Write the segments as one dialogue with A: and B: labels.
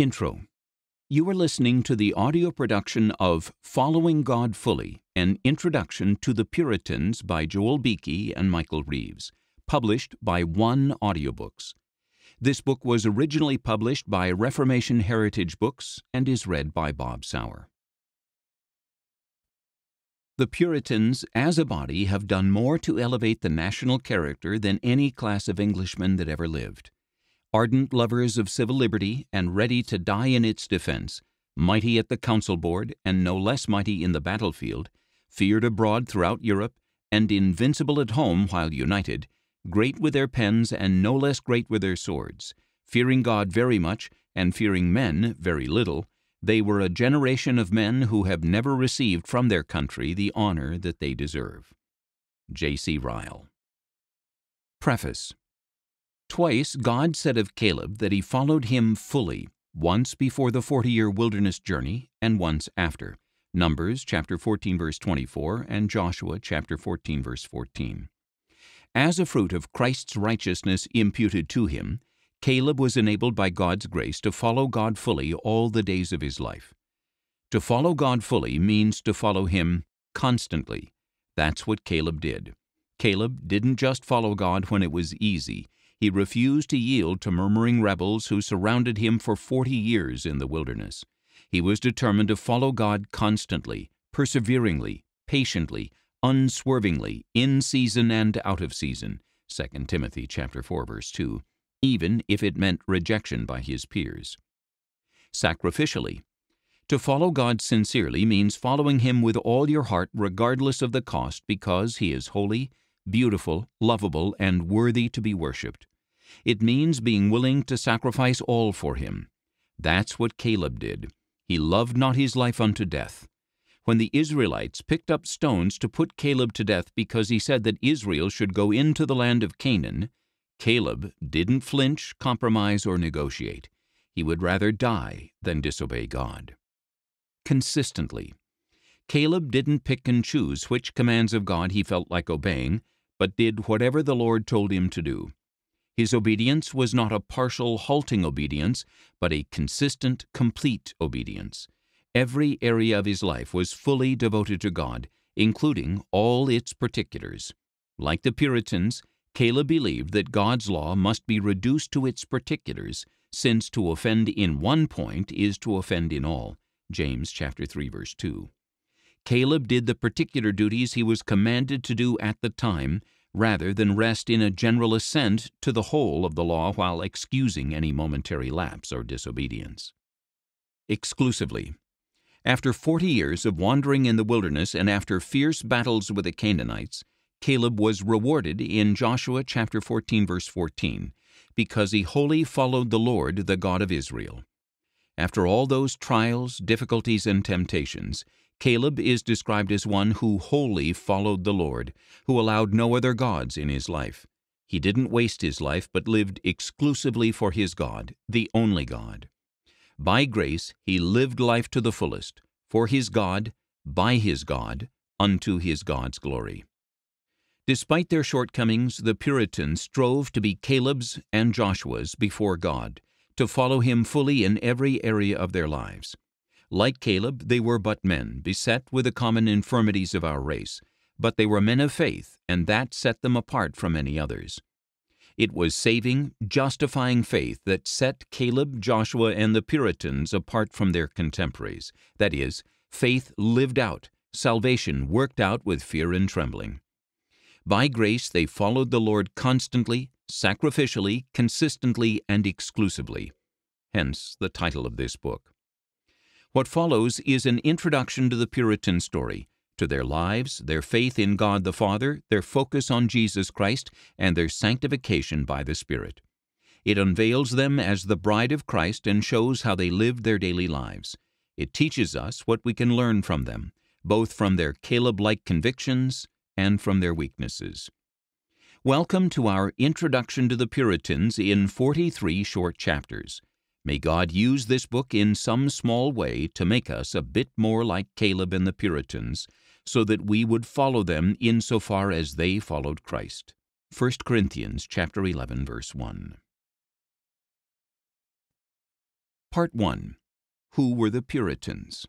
A: Intro. You are listening to the audio production of Following God Fully, an Introduction to the Puritans by Joel Beeke and Michael Reeves, published by One Audiobooks. This book was originally published by Reformation Heritage Books and is read by Bob Souer. The Puritans, as a body, have done more to elevate the national character than any class of Englishmen that ever lived. Ardent lovers of civil liberty and ready to die in its defense, mighty at the council board and no less mighty in the battlefield, feared abroad throughout Europe, and invincible at home while united, great with their pens and no less great with their swords, fearing God very much and fearing men very little, they were a generation of men who have never received from their country the honor that they deserve. J.C. Ryle. Preface. Twice God said of Caleb that he followed him fully, once before the 40-year wilderness journey and once after. Numbers chapter 14 verse 24 and Joshua chapter 14 verse 14. As a fruit of Christ's righteousness imputed to him, Caleb was enabled by God's grace to follow God fully all the days of his life. To follow God fully means to follow him constantly. That's what Caleb did. Caleb didn't just follow God when it was easy. He refused to yield to murmuring rebels who surrounded him for 40 years in the wilderness. He was determined to follow God constantly, perseveringly, patiently, unswervingly, in season and out of season, 2 Timothy chapter 4 verse 2, even if it meant rejection by his peers. Sacrificially. To follow God sincerely means following him with all your heart regardless of the cost because he is holy, beautiful, lovable, and worthy to be worshipped. It means being willing to sacrifice all for him. That's what Caleb did. He loved not his life unto death. When the Israelites picked up stones to put Caleb to death because he said that Israel should go into the land of Canaan, Caleb didn't flinch, compromise, or negotiate. He would rather die than disobey God. Consistently. Caleb didn't pick and choose which commands of God he felt like obeying, but did whatever the Lord told him to do. His obedience was not a partial, halting obedience, but a consistent, complete obedience. Every area of his life was fully devoted to God, including all its particulars. Like the Puritans, Caleb believed that God's law must be reduced to its particulars, since to offend in one point is to offend in all. James chapter 3 verse 2. Caleb did the particular duties he was commanded to do at the time, rather than rest in a general assent to the whole of the law while excusing any momentary lapse or disobedience. Exclusively. After 40 years of wandering in the wilderness and after fierce battles with the Canaanites, Caleb was rewarded in Joshua chapter 14 verse 14, because he wholly followed the Lord, the God of Israel. After all those trials, difficulties, and temptations, Caleb is described as one who wholly followed the Lord, who allowed no other gods in his life. He didn't waste his life, but lived exclusively for his God, the only God. By grace, he lived life to the fullest, for his God, by his God, unto his God's glory. Despite their shortcomings, the Puritans strove to be Caleb's and Joshua's before God, to follow him fully in every area of their lives. Like Caleb, they were but men, beset with the common infirmities of our race, but they were men of faith, and that set them apart from any others. It was saving, justifying faith that set Caleb, Joshua, and the Puritans apart from their contemporaries. That is, faith lived out, salvation worked out with fear and trembling. By grace they followed the Lord constantly, sacrificially, consistently, and exclusively. Hence the title of this book. What follows is an introduction to the Puritan story, to their lives, their faith in God the Father, their focus on Jesus Christ, and their sanctification by the Spirit. It unveils them as the bride of Christ and shows how they lived their daily lives. It teaches us what we can learn from them, both from their Caleb-like convictions and from their weaknesses. Welcome to our Introduction to the Puritans in 43 short chapters. May God use this book in some small way to make us a bit more like Caleb and the Puritans, so that we would follow them insofar as they followed Christ. 1 Corinthians chapter 11, verse 1. Part 1. Who were the Puritans?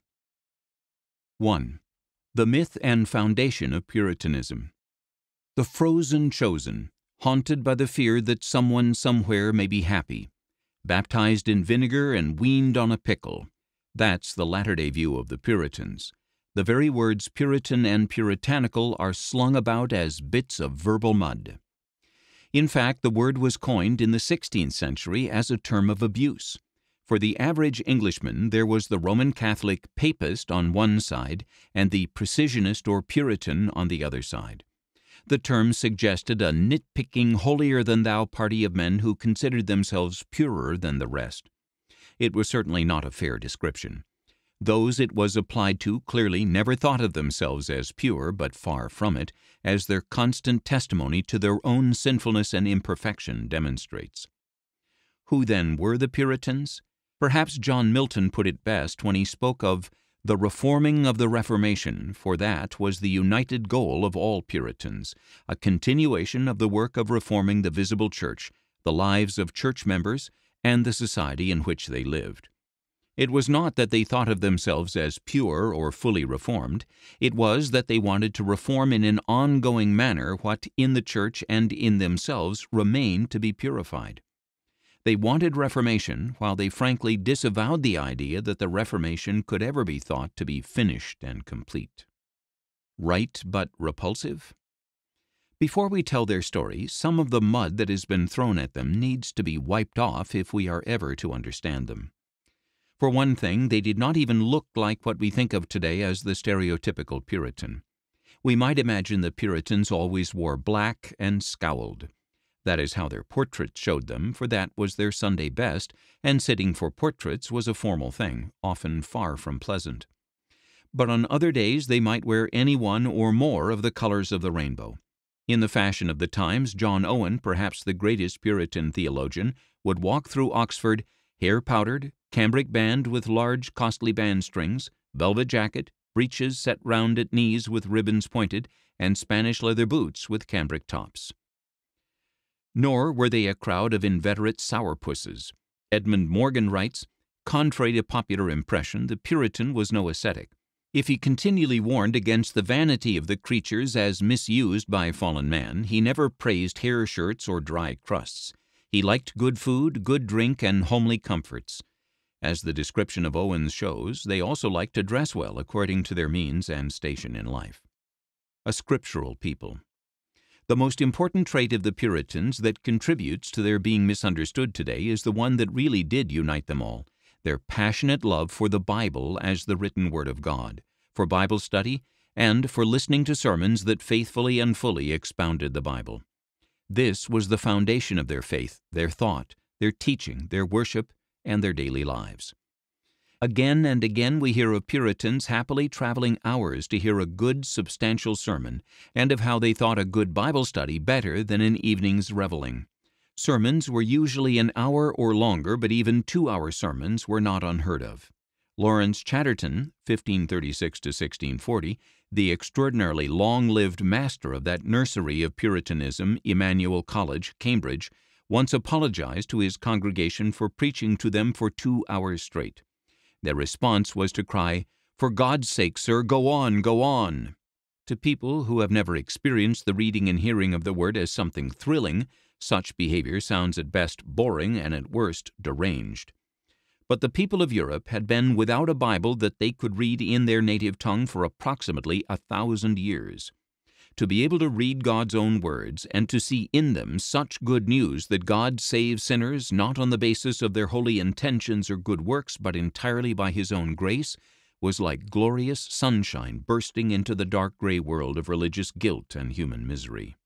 A: 1. The myth and foundation of Puritanism. The frozen chosen, haunted by the fear that someone somewhere may be happy, baptized in vinegar and weaned on a pickle. That's the latter-day view of the Puritans. The very words Puritan and puritanical are slung about as bits of verbal mud. In fact, the word was coined in the 16th century as a term of abuse. For the average Englishman, there was the Roman Catholic papist on one side and the precisionist or Puritan on the other side. The term suggested a nitpicking, holier-than-thou party of men who considered themselves purer than the rest. It was certainly not a fair description. Those it was applied to clearly never thought of themselves as pure, but far from it, as their constant testimony to their own sinfulness and imperfection demonstrates. Who then were the Puritans? Perhaps John Milton put it best when he spoke of the reforming of the Reformation, for that was the united goal of all Puritans, a continuation of the work of reforming the visible church, the lives of church members, and the society in which they lived. It was not that they thought of themselves as pure or fully reformed. It was that they wanted to reform in an ongoing manner what in the church and in themselves remained to be purified. They wanted reformation, while they frankly disavowed the idea that the Reformation could ever be thought to be finished and complete. Right but repulsive? Before we tell their story, some of the mud that has been thrown at them needs to be wiped off if we are ever to understand them. For one thing, they did not even look like what we think of today as the stereotypical Puritan. We might imagine the Puritans always wore black and scowled. That is how their portraits showed them, for that was their Sunday best, and sitting for portraits was a formal thing, often far from pleasant. But on other days they might wear any one or more of the colors of the rainbow. In the fashion of the times, John Owen, perhaps the greatest Puritan theologian, would walk through Oxford, hair powdered, cambric band with large costly band strings, velvet jacket, breeches set round at knees with ribbons pointed, and Spanish leather boots with cambric tops. Nor were they a crowd of inveterate sourpusses. Edmund Morgan writes, "Contrary to popular impression, the Puritan was no ascetic. If he continually warned against the vanity of the creatures as misused by fallen man, he never praised hair shirts or dry crusts. He liked good food, good drink, and homely comforts." As the description of Owens shows, they also liked to dress well according to their means and station in life. A scriptural people. The most important trait of the Puritans that contributes to their being misunderstood today is the one that really did unite them all, their passionate love for the Bible as the written Word of God, for Bible study, and for listening to sermons that faithfully and fully expounded the Bible. This was the foundation of their faith, their thought, their teaching, their worship, and their daily lives. Again and again we hear of Puritans happily traveling hours to hear a good, substantial sermon, and of how they thought a good Bible study better than an evening's reveling. Sermons were usually an hour or longer, but even 2-hour sermons were not unheard of. Lawrence Chatterton, 1536 to 1640, the extraordinarily long-lived master of that nursery of Puritanism, Emmanuel College, Cambridge, once apologized to his congregation for preaching to them for 2 hours straight. Their response was to cry, "For God's sake, sir, go on, go on." To people who have never experienced the reading and hearing of the Word as something thrilling, such behavior sounds at best boring and at worst deranged. But the people of Europe had been without a Bible that they could read in their native tongue for approximately 1,000 years. To be able to read God's own words and to see in them such good news that God saves sinners not on the basis of their holy intentions or good works, but entirely by His own grace, was like glorious sunshine bursting into the dark gray world of religious guilt and human misery.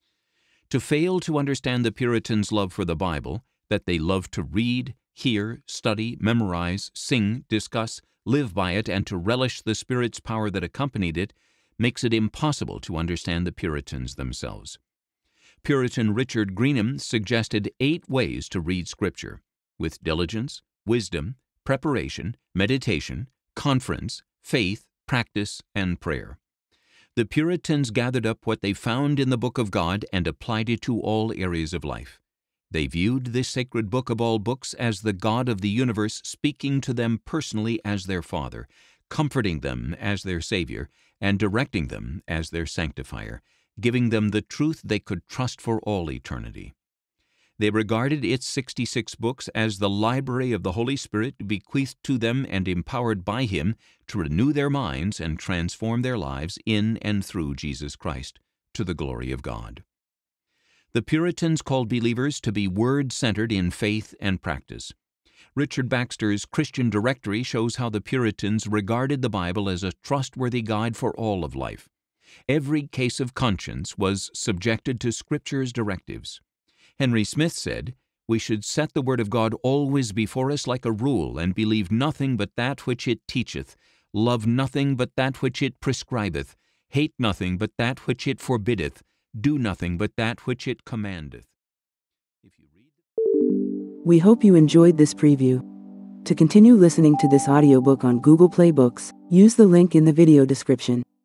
A: To fail to understand the Puritans' love for the Bible, that they loved to read, hear, study, memorize, sing, discuss, live by it, and to relish the Spirit's power that accompanied it, makes it impossible to understand the Puritans themselves. Puritan Richard Greenham suggested 8 ways to read Scripture, with diligence, wisdom, preparation, meditation, conference, faith, practice, and prayer. The Puritans gathered up what they found in the Book of God and applied it to all areas of life. They viewed this sacred book of all books as the God of the universe speaking to them personally as their Father, comforting them as their Savior, and directing them as their sanctifier, giving them the truth they could trust for all eternity. They regarded its 66 books as the library of the Holy Spirit bequeathed to them and empowered by Him to renew their minds and transform their lives in and through Jesus Christ, to the glory of God. The Puritans called believers to be word-centered in faith and practice. Richard Baxter's Christian Directory shows how the Puritans regarded the Bible as a trustworthy guide for all of life. Every case of conscience was subjected to Scripture's directives. Henry Smith said, "We should set the Word of God always before us like a rule, and believe nothing but that which it teacheth, love nothing but that which it prescribeth, hate nothing but that which it forbiddeth, do nothing but that which it commandeth."
B: We hope you enjoyed this preview. To continue listening to this audiobook on Google Play Books, use the link in the video description.